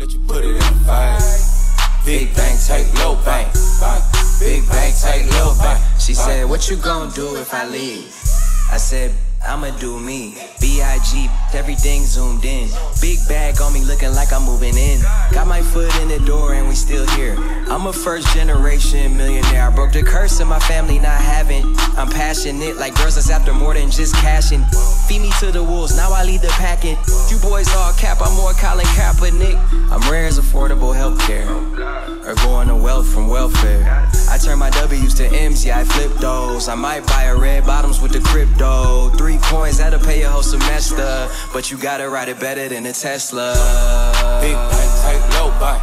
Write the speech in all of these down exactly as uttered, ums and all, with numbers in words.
let you put it in a fight. Big bang, take low bang. Big bang, take low bang. She said, what you gon' do if I leave? I said, I'ma do me. B I G, everything zoomed in. Big bag on me looking like I'm moving in. Got my foot in the door and we still here. I'm a first generation millionaire. I broke the curse of my family not having. I'm passionate like girls that's after more than just cashing. Feed me to the wolves, now I lead the packing. You boys all cap, I'm more Colin Kaepernick. I'm rare as affordable healthcare, or going to wealth from welfare. I turn my W's to M's, yeah I flip those. I might buy a red bottoms with the crypto. Three coins, that'll pay your whole semester. But you gotta ride it better than a Tesla. Big bank, take low buy.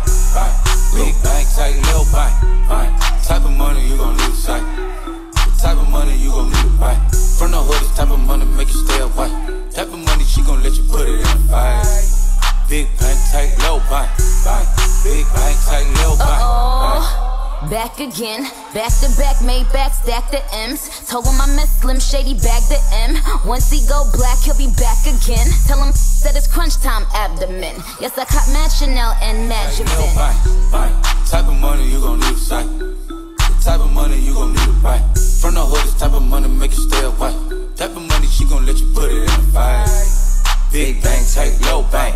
Big bank, take low buy. Type of money you gon' lose sight. The type of money you gon' need to buy. From the hood, this type of money make you stay away. Type of money she gon' let you put it in a fight. Big bank, take low buy. Big bank, take low buy. Back again, back to back, made back, stack the M's. Told him I miss Slim Shady, bag the M. Once he go black, he'll be back again. Tell him that it's crunch time abdomen. Yes, I caught Mad Chanel and Mad Javin. Type of money you gon' need to sight. The type of money you gon' need to buy. From the hood, this type of money make you stay away. Type of money she gon' let you put it in a fight. Big bang, take low bang.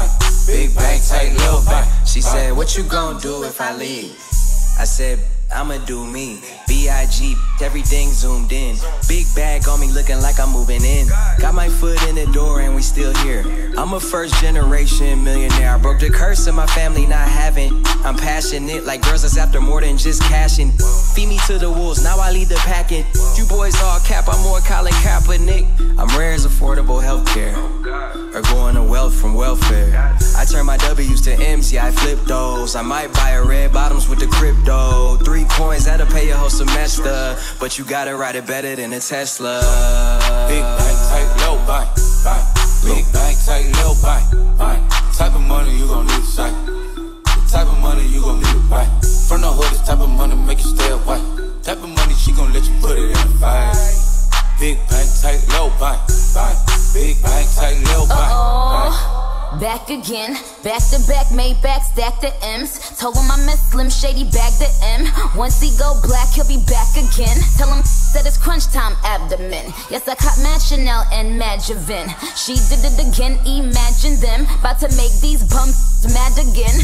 Big bang, take low bang. She said, what you gon' do if I leave? I said, I'ma do me. B I G, everything zoomed in. Big bag on me looking like I'm moving in. Got my foot in the door and we still here. I'm a first generation millionaire. I broke the curse of my family not having. I'm passionate like girls that's after more than just cashing. Feed me to the wolves, now I lead the packing. You boys all cap, I'm more Colin Kaepernick. I'm rare as affordable healthcare, or going to wealth from welfare. I turn my W's to M's, yeah I flip those. I might buy a red bottoms with the crypto. Three coins, that'll pay your whole semester. But you gotta ride it better than a Tesla. Big bank, take low buy. Big bank, take low buy. Type of money you gon' need to sight. The type of money you gon' need to buy. From the hood, this type of money make you stay away. Type of money she gon' let you put it in a fight. Big bank, take low buy. Big bank, take low buy. Back again, back to back, made back, stack the M's. Told him I miss Slim Shady, bag the M. Once he go black, he'll be back again. Tell him that it's crunch time abdomen. Yes, I caught Mad Chanel and Mad Javin. She did it again, imagine them about to make these bums mad again.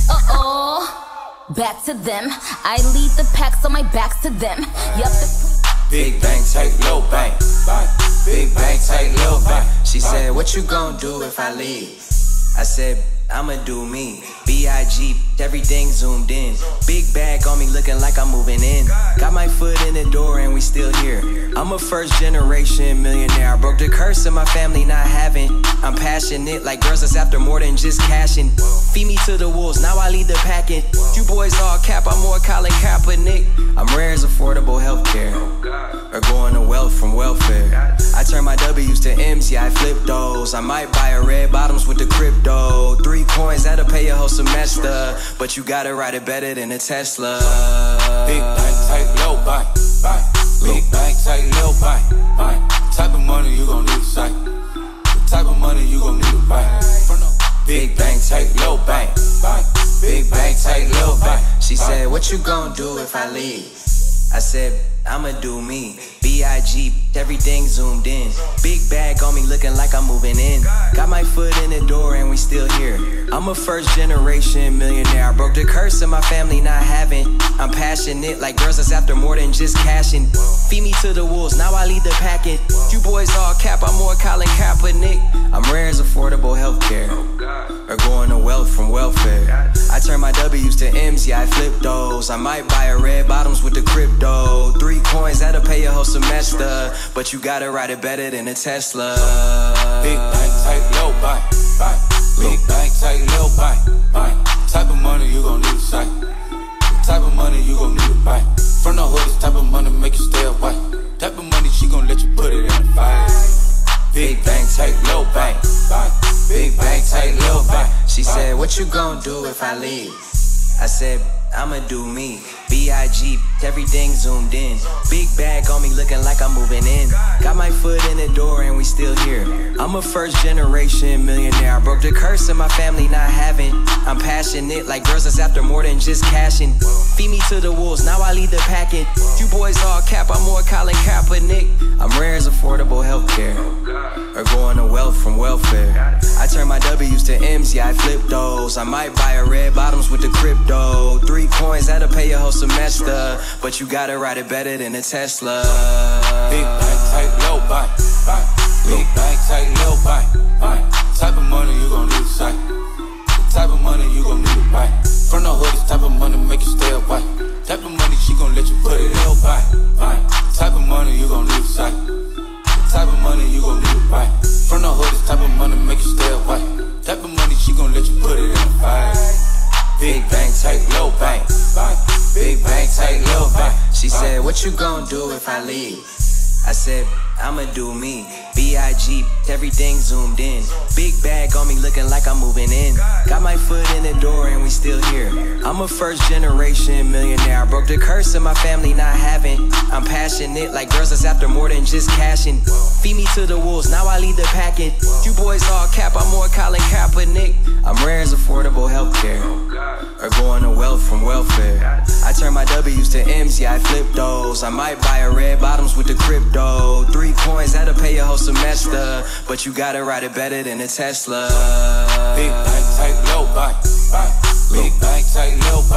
Uh-oh, back to them. I lead the pack, so my back's to them. Yup. Big bang, take low bang. Big bang, take low bang. She said, what you gon' do if I leave? I said, I'ma do me. B I G, everything zoomed in. Big bag on me looking like I'm moving in. Got my foot in the door and we still here. I'm a first generation millionaire. I broke the curse of my family not having. I'm passionate like girls that's after more than just cashing. Feed me to the wolves, now I lead the packing. You boys all cap, I'm more Colin Kaepernick. I'm rare as affordable healthcare, or going to wealth from welfare. I turn my W's to M's, yeah I flip those. I might buy a red bottoms with the crypto. Three coins, that'll pay your whole semester. But you gotta ride it better than a Tesla. Big bank, take low buy. Big bank, take low buy. Type of money you gon' need to sight. The type of money you gon' need to buy. Big bank, take low bang. Big bank, take low bang. She said, what you gon' do if I leave? I said, I'ma do me. B I G, everything zoomed in. Big bag on me looking like I'm moving in. Got my foot in the door and we still here. I'm a first generation millionaire. I broke the curse of my family not having. I'm passionate like girls that's after more than just cashing. Feed me to the wolves, now I lead the packing. You boys all cap, I'm more Colin Kaepernick. I'm rare as affordable healthcare, or going to wealth from welfare. I turn my W's to M's, yeah I flip those. I might buy a red bottoms with the crypto. Three coins, that'll pay your whole semester. But you gotta ride it better than a Tesla. Big bank, take low buy. Big bank, take low buy. Type of money you gon' need to sight. The type of money you gon' need to buy. From the hood, this type of money make you stay away. Type of money she gon' let you put it in a fight. Big bang, take low bang. Big bang, take low bang. She said, what you gon' do if I leave? I said, I'ma do me. B I G, everything zoomed in. Big bag on me looking like I'm moving in. Got my foot in the door and we still here. I'm a first generation millionaire. I broke the curse in my family not having. I'm passionate like girls that's after more than just cashing. Feed me to the wolves, now I lead the packet. You boys all cap, I'm more Colin Kaepernick. I'm rare as affordable healthcare, or going to wealth from welfare. I turn my W's to M's, yeah I flip those. I might buy a red bottoms with the crypto. Three coins, that'll pay your whole semester. But you gotta ride it better than a Tesla. Big bank, tight, low bank, bank. Big bank, tight, low bank, bank. Type of money you gon' need to sight. The type of money you gon' need to buy. From the hood, this type of money make you stay away. Type of money she gon' let you put it in your bank, bank. Type of money you gon' need to sight. The type of money you gon' need to buy. From the hood, this type of money make you stay away. Type of money she gon' let you put it in the bank. Big bank, tight, low bank, bank. Big bank, tight, low bank. She said, what you gon' do if I leave? I said, I'ma do me. B I G, everything zoomed in. Big bag on me looking like I'm moving in. Got my foot in the door and we still here. I'm a first generation millionaire. I broke the curse in my family not having. I'm passionate like girls that's after more than just cashing. Feed me to the wolves, now I lead the packet. You boys all cap, I'm more Colin Kaepernick. I'm rare as affordable healthcare, or going to wealth from welfare. I turn my W's to M's, yeah I flip those. I might buy a red bottoms with the crypto. Three coins, that'll pay your whole semester. But you gotta ride it better than a Tesla. Big bank, tight, low bank, bank. Big bank, tight, low bank.